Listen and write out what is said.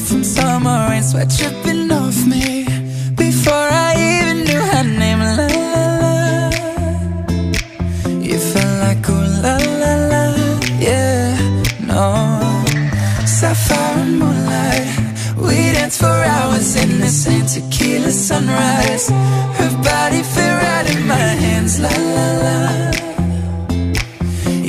from summer rain, sweat dripping off me before I even knew her name. La la la, you felt like ooh la la la, yeah, no. Sapphire and moonlight, we danced for hours in the same tequila sunrise. Her body fit right in my hands, la la la.